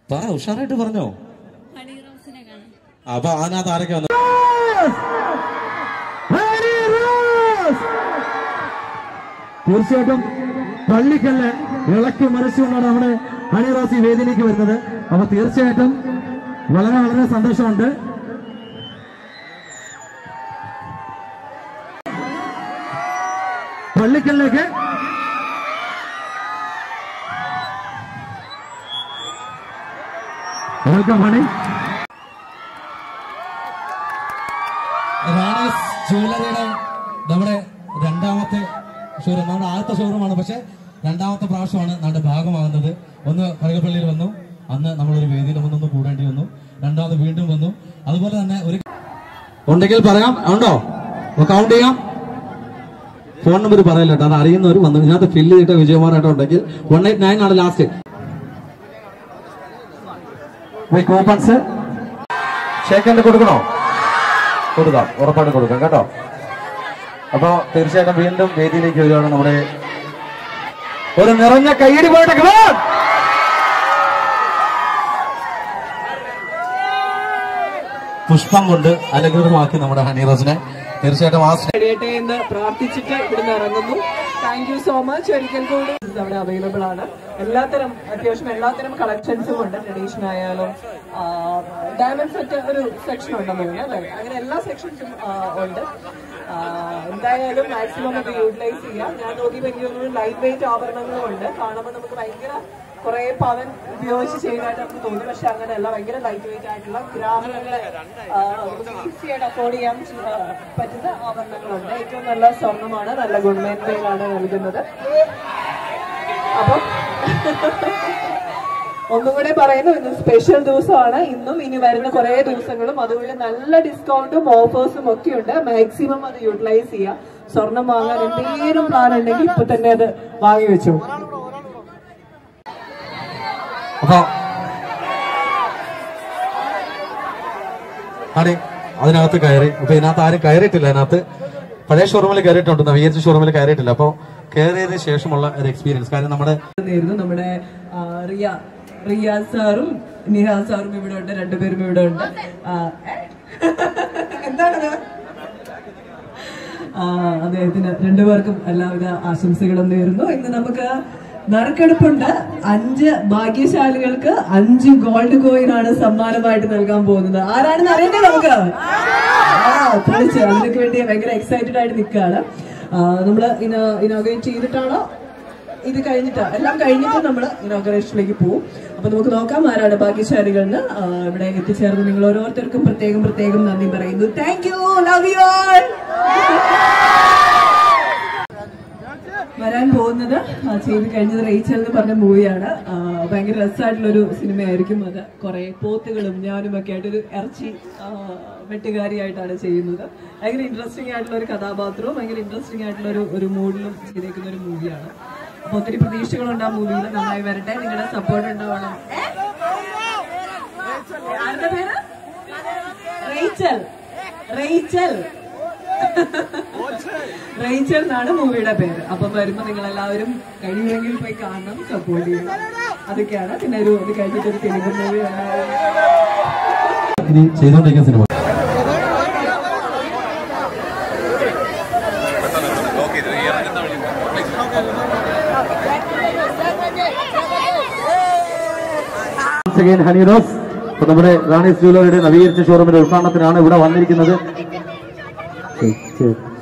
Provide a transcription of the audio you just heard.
പറ, ഉഷാറായിട്ട് പറഞ്ഞോ. അപ്പൊ അതിനകത്ത് ആരൊക്കെ വന്നു? തീർച്ചയായിട്ടും പള്ളിക്കല്ല് ഇളക്കി മറിച്ചുകൊണ്ടാണ് നമ്മുടെ ഹണിറോസ് വേദിയിലേക്ക് വരുന്നത്. അപ്പൊ തീർച്ചയായിട്ടും വളരെ വളരെ സന്തോഷമുണ്ട്. പള്ളിക്കലിലേക്ക് വെൽക്കം ഹണി. റാണീസ് ജ്വല്ലറിയുടെ നമ്മുടെ രണ്ടാമത്തെ ഷോറൂം, നമ്മുടെ ആദ്യത്തെ ഷോറൂമാണ്, പക്ഷെ രണ്ടാമത്തെ പ്രാവശ്യമാണ് നമ്മുടെ ഭാഗമാകുന്നത്. ഒന്ന് കറുകപ്പള്ളിയിൽ വന്നു, അന്ന് നമ്മളൊരു വേദിയിൽ ഒന്നൊന്ന് കൂടേണ്ടി വന്നു, രണ്ടാമത് വീണ്ടും വന്നു. അതുപോലെ തന്നെ ഒരു ഉണ്ടെങ്കിൽ പറയാം, ഉണ്ടോ കൗണ്ട് ചെയ്യാം. ഫോൺ നമ്പർ പറയല്ലോ കേട്ടോ, അത് അറിയുന്നവർ വന്നു. ഇതിനകത്ത് ഫില്ല് ചെയ്തിട്ട് വിജയകുമാറായിട്ട് ഉണ്ടെങ്കിൽ 189 ആണ് ലാസ്റ്റ്. കൂപ്പൺസ് ഷേക്കൻഡ് കൊടുക്കണോ? കൊടുക്കാം, ഉറപ്പായിട്ട് കൊടുക്കാം കേട്ടോ. അപ്പൊ തീർച്ചയായിട്ടും വീണ്ടും വേദിയിലേക്ക് വരികയാണ് നമ്മുടെ ഒരു നിറഞ്ഞ കയ്യടി പോയിട്ട് പുഷ്പം കൊണ്ട് അലങ്കൃതമാക്കി നമ്മുടെ ഹണിറോസിനെ. തീർച്ചയായിട്ടും കഴിയട്ടെ എന്ന് പ്രാർത്ഥിച്ചിട്ട് ഇവിടുന്ന് ഇറങ്ങുന്നു. Thank you so much. ഒരിക്കൽ കൂടി അവിടെ അവൈലബിൾ ആണ്. അത്യാവശ്യം എല്ലാത്തരം കളക്ഷൻസും ഉണ്ട്. ട്രഡീഷൻ ആയാലും ഡയമണ്ട് സെറ്റ് ഒരു സെക്ഷൻ ഉണ്ടെന്ന് തോന്നുന്നു അല്ലേ? അങ്ങനെ എല്ലാ സെക്ഷൻസും ഉണ്ട്. എന്തായാലും മാക്സിമം അത് യൂട്ടിലൈസ് ചെയ്യാം. ഞാൻ നോക്കിയപ്പോൾ എനിക്ക് തോന്നുന്നു ലൈറ്റ് വെയിറ്റ് ആഭരണങ്ങളും ഉണ്ട്. കാണുമ്പോൾ നമുക്ക് ഭയങ്കര കുറെ പവൻ ഉപയോഗിച്ച് ചെയ്യുന്നതായിട്ട് നമുക്ക് തോന്നി, പക്ഷെ അങ്ങനെയല്ല. ഭയങ്കര ലൈറ്റ് വെയിറ്റ് ആയിട്ടുള്ള ഗ്രാമങ്ങളെ ഈസി ആയിട്ട് അഫോർഡ് ചെയ്യാൻ പറ്റുന്ന ആഭരണങ്ങളുണ്ട്. ഏറ്റവും നല്ല സ്വർണ്ണമാണ്, നല്ല ഗുണമേന്മയിലാണ് നൽകുന്നത്. അപ്പം ഒന്നുകൂടെ പറയുന്നു, ഇന്ന് സ്പെഷ്യൽ ദിവസമാണ്. ഇന്നും ഇനി വരുന്ന കുറെ ദിവസങ്ങളും അതുകൊണ്ട് നല്ല ഡിസ്കൗണ്ടും ഓഫേഴ്സും ഒക്കെ ഉണ്ട്. മാക്സിമം അത് യൂട്ടിലൈസ് ചെയ്യാം. സ്വർണം വാങ്ങാൻ എന്തെങ്കിലും പ്ലാൻ ഉണ്ടെങ്കിൽ ഇപ്പൊ തന്നെ അത് വാങ്ങി വെച്ചു. അപ്പൊ അതിനകത്ത് കയറി. അപ്പൊ ഇതിനകത്ത് ആരും കയറിയിട്ടില്ല. അതിനകത്ത് പഴയ ഷോറൂമിൽ കയറിയിട്ടുണ്ട്, നവീകരിച്ച ഷോറൂമിൽ കയറിയിട്ടില്ല. അപ്പൊ കയറിയതിനു ശേഷമുള്ള ഒരു എക്സ്പീരിയൻസ്. കാരണം നമ്മുടെ റിയാസ് സാറും നിഹാസ് സാറും ഇവിടെ ഉണ്ട്, രണ്ടുപേരും ഇവിടെ ഉണ്ട്. എന്താണത്? അദ്ദേഹത്തിന് രണ്ടുപേർക്കും എല്ലാവിധ ആശംസകളും നേരുന്നു. ഇന്ന് നമുക്ക് നറുക്കെടുപ്പുണ്ട്. 5 ഭാഗ്യശാലികൾക്ക് 5 ഗോൾഡ് കോയിൻ ആണ് സമ്മാനമായിട്ട് നൽകാൻ പോകുന്നത്. ആരാണെന്ന് അറിയണ്ടേ നമുക്ക്? പൊളിച്ച് അതിനൊക്കെ വേണ്ടി ഭയങ്കര എക്സൈറ്റഡ് ആയിട്ട് നിൽക്കുകയാണ്. നമ്മള് ഇനോഗ്രേറ്റ് ചെയ്തിട്ടാണോ ഇത് കഴിഞ്ഞിട്ട് എല്ലാം കഴിഞ്ഞിട്ട് നമ്മൾ ഇനോഗ്രേഷനിലേക്ക് പോകും. അപ്പൊ നമുക്ക് നോക്കാം ആരാണ് ഭാഗ്യശാലികളെന്ന്. ഇവിടെ എത്തിച്ചേർന്ന് നിങ്ങൾ ഓരോരുത്തർക്കും പ്രത്യേകം നന്ദി പറയുന്നു. Thank you, love you all. വരാൻ പോകുന്നത് ചെയ്ത് കഴിഞ്ഞത് റേച്ചൽ എന്ന് പറഞ്ഞ മൂവിയാണ്. ഭയങ്കര രസമായിട്ടുള്ളൊരു സിനിമയായിരിക്കും അത്. കുറെ പോത്തുകളും ഞാനും ഒക്കെ ആയിട്ടൊരു ഇറച്ചി വെട്ടുകാരിയായിട്ടാണ് ചെയ്യുന്നത്. ഭയങ്കര ഇൻട്രസ്റ്റിംഗ് ആയിട്ടുള്ള ഒരു കഥാപാത്രവും ഭയങ്കര ഇൻട്രസ്റ്റിംഗ് ആയിട്ടുള്ള ഒരു മൂഡിലും ചെയ്തേക്കുന്ന ഒരു മൂവിയാണ്. അപ്പൊ ഒത്തിരി പ്രതീക്ഷകളുണ്ട് ആ മൂവിയിൽ. നന്നായി വരട്ടെ, നിങ്ങളുടെ സപ്പോർട്ട് ഉണ്ടാവണം. ആരുടെ പേര്? റേച്ചൽ. റേച്ചൽ എന്നാണ് മൂവിയുടെ പേര്. അപ്പം വരുമ്പോ നിങ്ങൾ എല്ലാവരും കഴിയുമെങ്കിൽ പോയി കാണണം, സപ്പോർട്ട് ചെയ്യണം. അതൊക്കെയാണ്. പിന്നെ ഇത് കഴിഞ്ഞിട്ട് ഒരു തെലുങ്ക് മൂവി ചെയ്തോണ്ടിരിക്കുന്ന സിനിമ. ഹണിറോസ് നമ്മുടെ റാണീസ് ജ്വല്ലറിയുടെ നവീകരിച്ച ഷോറൂമിന്റെ ഉദ്ഘാടനത്തിനാണ് ഇവിടെ വന്നിരിക്കുന്നത്.